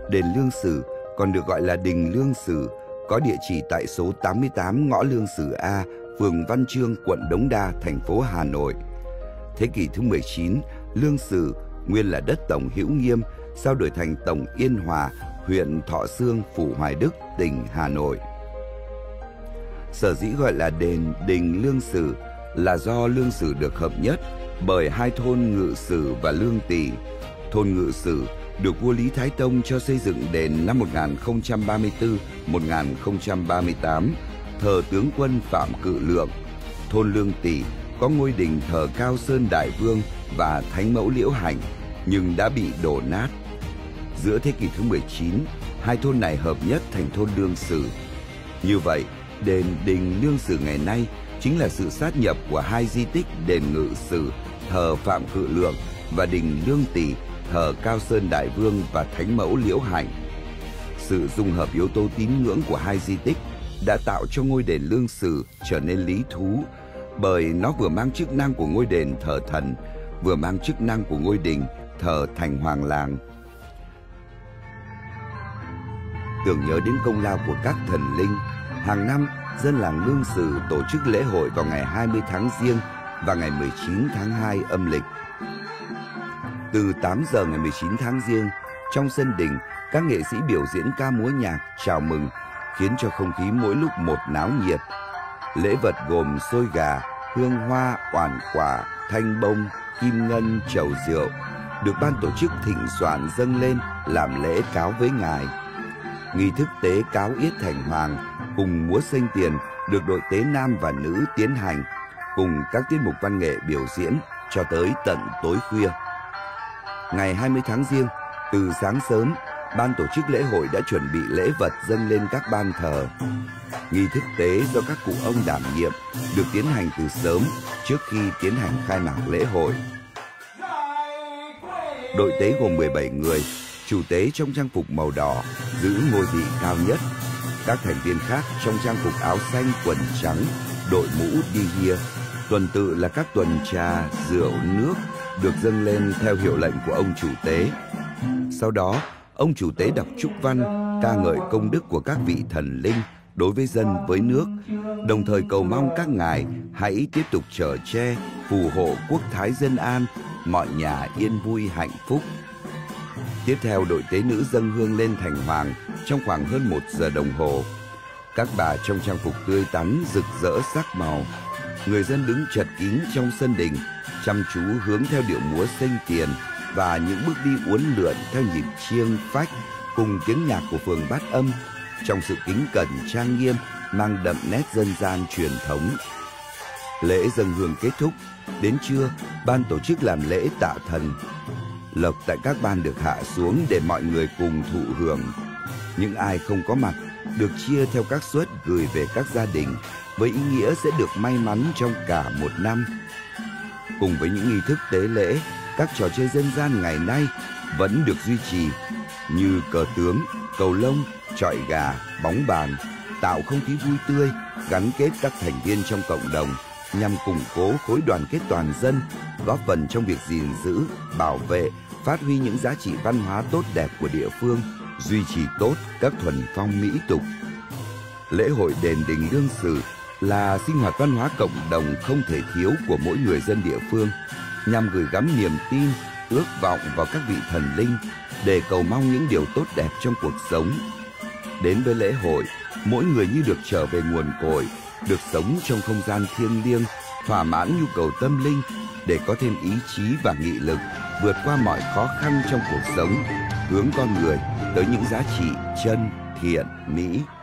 Đền Lương Sử, còn được gọi là Đình Lương Sử, có địa chỉ tại số 88 ngõ Lương Sử A, phường Văn Chương, quận Đống Đa, thành phố Hà Nội. Thế kỷ thứ 19, Lương Sử nguyên là đất Tổng Hữu Nghiêm, sau đổi thành Tổng Yên Hòa, huyện Thọ Xương, phủ Hoài Đức, tỉnh Hà Nội. Sở dĩ gọi là đền Đình Lương Sử là do Lương Sử được hợp nhất bởi hai thôn Ngự Sử và Lương Tỳ. Thôn Ngự Sử được vua Lý Thái Tông cho xây dựng đền năm 1034-1038, thờ tướng quân Phạm Cự Lượng. Thôn Lương Tỳ có ngôi đình thờ Cao Sơn Đại Vương và Thánh Mẫu Liễu Hạnh, nhưng đã bị đổ nát. Giữa thế kỷ thứ 19, hai thôn này hợp nhất thành thôn Lương Sử. Như vậy, đền Đình Lương Sử ngày nay chính là sự sát nhập của hai di tích đền Ngự Sử, thờ Phạm Cự Lượng, và đình Lương Tỳ, thờ Cao Sơn Đại Vương và Thánh Mẫu Liễu Hạnh. Sự dung hợp yếu tố tín ngưỡng của hai di tích đã tạo cho ngôi đền Lương Sử trở nên lý thú, bởi nó vừa mang chức năng của ngôi đền thờ thần, vừa mang chức năng của ngôi đình thờ thành hoàng làng. Tưởng nhớ đến công lao của các thần linh, hàng năm dân làng Lương Sử tổ chức lễ hội vào ngày 20 tháng Giêng và ngày 19 tháng 2 âm lịch. Từ 8 giờ ngày 19 tháng Giêng, trong sân đình, các nghệ sĩ biểu diễn ca múa nhạc chào mừng, khiến cho không khí mỗi lúc một náo nhiệt. Lễ vật gồm xôi gà, hương hoa, oản quả, thanh bông, kim ngân, trầu rượu, được ban tổ chức thịnh soạn dâng lên làm lễ cáo với ngài. Nghi thức tế cáo yết thành hoàng cùng múa xênh tiền được đội tế nam và nữ tiến hành, cùng các tiết mục văn nghệ biểu diễn cho tới tận tối khuya. Ngày 20 tháng Giêng, từ sáng sớm, ban tổ chức lễ hội đã chuẩn bị lễ vật dâng lên các ban thờ. Nghi thức tế do các cụ ông đảm nhiệm được tiến hành từ sớm trước khi tiến hành khai mạc lễ hội. Đội tế gồm 17 người, chủ tế trong trang phục màu đỏ giữ ngôi vị cao nhất. Các thành viên khác trong trang phục áo xanh, quần trắng, đội mũ đi hia. Tuần tự là các tuần trà, rượu, nước được dâng lên theo hiệu lệnh của ông chủ tế. Sau đó, ông chủ tế đọc chúc văn, ca ngợi công đức của các vị thần linh đối với dân với nước, đồng thời cầu mong các ngài hãy tiếp tục chở che, phù hộ quốc thái dân an, mọi nhà yên vui hạnh phúc. Tiếp theo, đội tế nữ dâng hương lên thành hoàng trong khoảng hơn 1 giờ đồng hồ. Các bà trong trang phục tươi tắn, rực rỡ sắc màu. Người dân đứng chật kín trong sân đình, chăm chú hướng theo điệu múa xênh tiền và những bước đi uốn lượn theo nhịp chiêng phách cùng tiếng nhạc của phường Bát Âm, trong sự kính cẩn trang nghiêm mang đậm nét dân gian truyền thống. Lễ dâng hương kết thúc, đến trưa, ban tổ chức làm lễ tạ thần. Lộc tại các ban được hạ xuống để mọi người cùng thụ hưởng. Những ai không có mặt được chia theo các suất gửi về các gia đình với ý nghĩa sẽ được may mắn trong cả một năm. Cùng với những nghi thức tế lễ, các trò chơi dân gian ngày nay vẫn được duy trì như cờ tướng, cầu lông, chọi gà, bóng bàn, tạo không khí vui tươi, gắn kết các thành viên trong cộng đồng nhằm củng cố khối đoàn kết toàn dân, góp phần trong việc gìn giữ, bảo vệ, phát huy những giá trị văn hóa tốt đẹp của địa phương, duy trì tốt các thuần phong mỹ tục. Lễ hội đền Đình Lương Sử là sinh hoạt văn hóa cộng đồng không thể thiếu của mỗi người dân địa phương, nhằm gửi gắm niềm tin, ước vọng vào các vị thần linh để cầu mong những điều tốt đẹp trong cuộc sống. Đến với lễ hội, mỗi người như được trở về nguồn cội, được sống trong không gian thiêng liêng, thỏa mãn nhu cầu tâm linh để có thêm ý chí và nghị lực vượt qua mọi khó khăn trong cuộc sống, hướng con người tới những giá trị chân, thiện, mỹ.